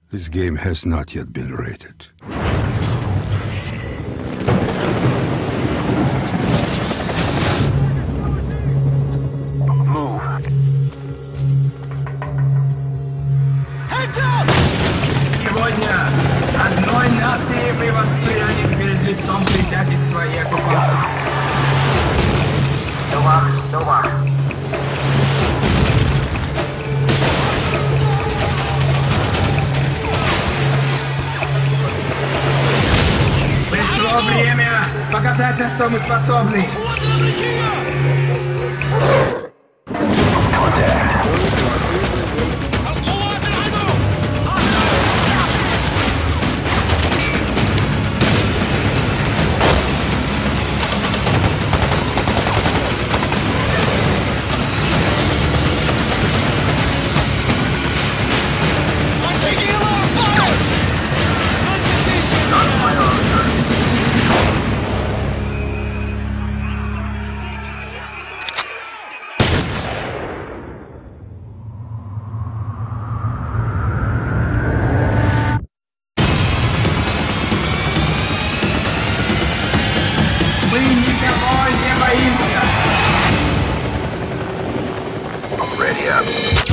This game has not yet been rated. Move. Heads up! Сегодня одной нации мы воспряли перед лицом предательства и оккупации. Нова. Пришло время показать, на что мы способны. Мы никого не боимся. Ready up.